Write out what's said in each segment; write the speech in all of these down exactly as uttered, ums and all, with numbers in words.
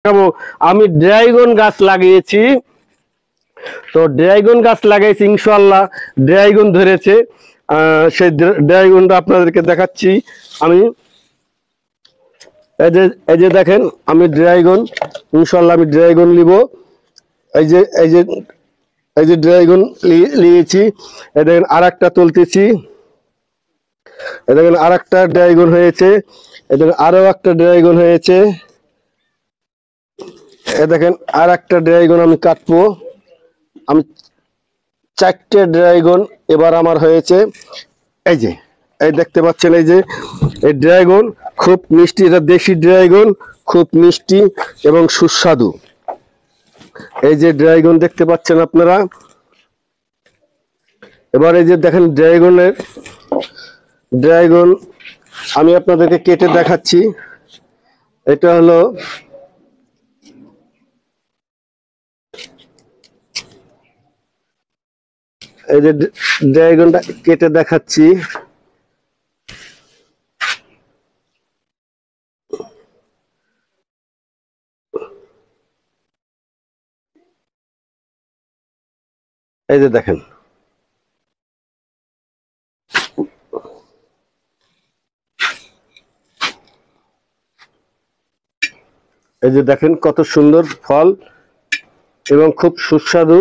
আমি ড্রাগন গাছ লাগিয়েছি। তো ড্রাগন গাছ লাগাইছি, ইনশাআল্লাহ ড্রাগন ধরেছে। আহ সেই ড্রাগনটা আপনাদেরকে দেখাচ্ছি। আমি এই যে এই যে দেখেন, আমি ড্রাগন ইনশাআল্লাহ আমি ড্রাগন নিব। এই যে এই যে এই যে ড্রাগন নিয়েছি। এই দেখেন আর একটা তুলতেছি। এই দেখেন আর একটা ড্রাগন হয়েছে। এই দেখেন আরো একটা ড্রাগন হয়েছে। এই দেখেন আর একটা ড্রাগন আমি কাটবো। আমি চারটে ড্রাগন এবার আমার হয়েছে। এই যে এই দেখতে পাচ্ছেন, এই যে এই ড্রাগন খুব মিষ্টি, এটা দেশি ড্রাগন, খুব মিষ্টি এবং সুস্বাদু। এই যে ড্রাগন দেখতে পাচ্ছেন আপনারা। এবার এই যে দেখেন ড্রাগনের ড্রাগন আমি আপনাদেরকে কেটে দেখাচ্ছি। এটা হলো এই যে ড্রাগনটা কেটে দেখাচ্ছি। এই যে দেখেন, এই যে দেখেন কত সুন্দর ফল এবং খুব সুস্বাদু।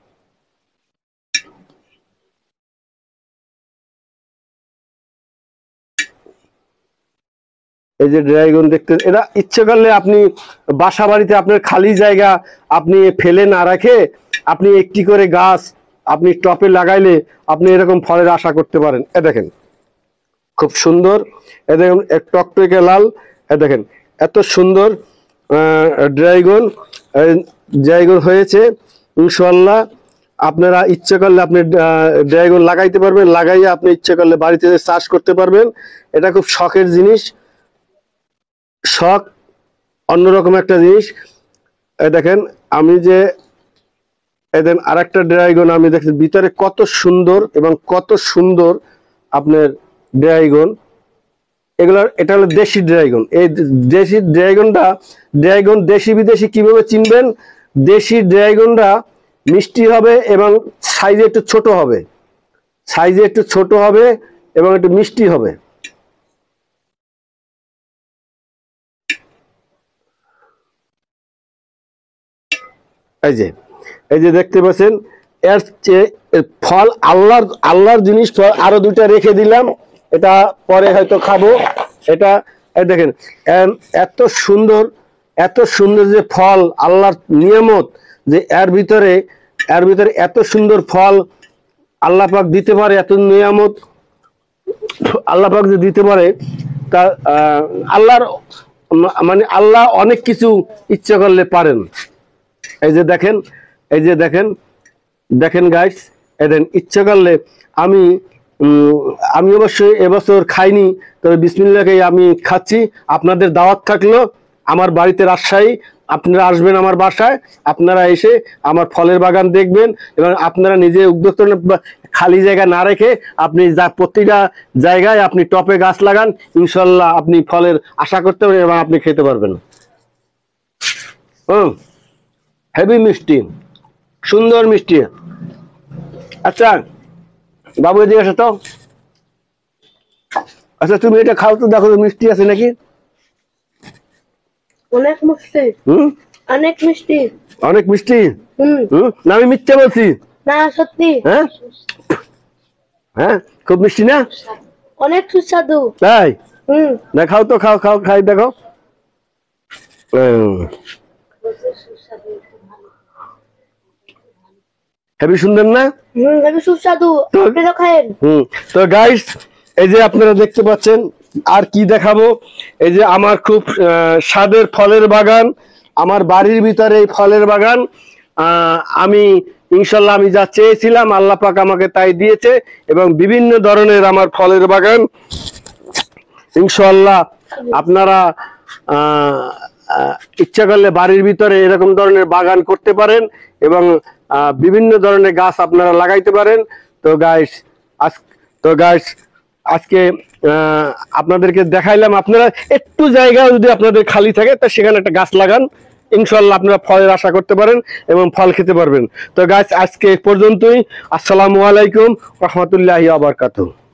এই যে ড্রাগন দেখতে, এটা ইচ্ছে করলে আপনি বাসা বাড়িতে আপনার খালি জায়গা আপনি ফেলে না রাখে আপনি একটি করে গাছ আপনি টপে লাগাইলে আপনি এরকম ফলের আশা করতে পারেন। এ দেখেন খুব সুন্দর, এ দেখেন এক টকটকে লাল। এ দেখেন এত সুন্দর ড্রাগন ড্রাগন হয়েছে। ইনশাআল্লাহ আপনারা ইচ্ছে করলে আপনি ড্রাগন লাগাইতে পারবেন, লাগাইয়ে আপনি ইচ্ছে করলে বাড়িতে চাষ করতে পারবেন। এটা খুব শখের জিনিস, শখ অন্যরকম একটা জিনিস। দেখেন আমি যে এদের আর একটা ড্রাগন আমি দেখছি ভিতরে কত সুন্দর এবং কত সুন্দর আপনার ড্রাগন। এগুলোর এটা হলো দেশি ড্রাগন। এই দেশি ড্রাগনটা ড্রাগন দেশি বিদেশি কিভাবে চিনবেন? দেশি ড্রাগনটা মিষ্টি হবে এবং সাইজে একটু ছোট হবে, সাইজে একটু ছোট হবে এবং একটু মিষ্টি হবে। এই যে এই যে দেখতে পাচ্ছেন, এর ফল আল্লাহর আল্লাহর জিনিস। ফল আরো দুইটা রেখে দিলাম, এটা পরে হয়তো খাবো। এটা এই দেখেন এত সুন্দর, এত সুন্দর যে ফল আল্লাহর নিয়ামত, যে এর ভিতরে এর ভিতরে এত সুন্দর ফল আল্লাহ পাক দিতে পারে। এত নিয়ামত আল্লাহ পাক যে দিতে পারে, তা আল্লাহর মানে আল্লাহ অনেক কিছু ইচ্ছা করলে পারেন। এই যে দেখেন এই যে দেখেন দেখেন গাইস, এদেন ইচ্ছা করলে আমি আমি অবশ্যই এবছর খাইনি, তবে বিসমিল্লাহকে আমি খাচ্ছি। আপনাদের দাওয়াত থাকলো আমার বাড়িতে রাজশাহী, আপনারা আসবেন আমার বাসায়, আপনারা এসে আমার ফলের বাগান দেখবেন এবং আপনারা নিজে উদ্যোক্তা খালি জায়গা না রেখে আপনি যা প্রতিটা জায়গায় আপনি টপে গাছ লাগান, ইনশাল্লাহ আপনি ফলের আশা করতে পারেন এবং আপনি খেতে পারবেন। হুম, হেভি মিষ্টি, সুন্দর মিষ্টি। আচ্ছা বাবু এদিকে আসো তো। আচ্ছা তুমি এটা খাও তো, দেখো মিষ্টি আছে নাকি? অনেক মিষ্টি। হুম, অনেক মিষ্টি। অনেক মিষ্টি। হুম হুম, না আমি মিথ্যে বলছি? না সত্যি। হ্যাঁ হ্যাঁ, খুব মিষ্টি না? অনেক সুস্বাদু। তাই? হুম, না খাও তো, খাও খাও, খাই দেখো। হেবি সুন্দর না? হুম, হেবি সুস্বাদু। আপনারা খায়েন। হুম, তো গাইস এই যে আপনারা দেখতে পাচ্ছেন, আর কি দেখাবো? এই যে আমার খুব স্বাদের ফলের বাগান, আমার বাড়ির ভিতরে এই ফলের বাগান। আহ আমি ইনশাল্লাহ আমি যা চেয়েছিলাম আল্লাহ পাক আমাকে তাই দিয়েছে এবং বিভিন্ন ধরনের আমার ফলের বাগান। ইনশাল্লাহ আপনারা আহ ইচ্ছা করলে বাড়ির ভিতরে এরকম ধরনের বাগান করতে পারেন এবং বিভিন্ন ধরনের গাছ আপনারা লাগাইতে পারেন। তো গাইস আজ তো গাইস আজকে আপনাদেরকে দেখাইলাম, আপনারা একটু জায়গা যদি আপনাদের খালি থাকে তা সেখানে একটা গাছ লাগান ইনশাল্লাহ আপনারা ফলের আশা করতে পারেন এবং ফল খেতে পারবেন। তো গাছ আজকে এই পর্যন্তই। আসসালামু আলাইকুম রহমতুল্লাহি ওয়া বারাকাতুহু।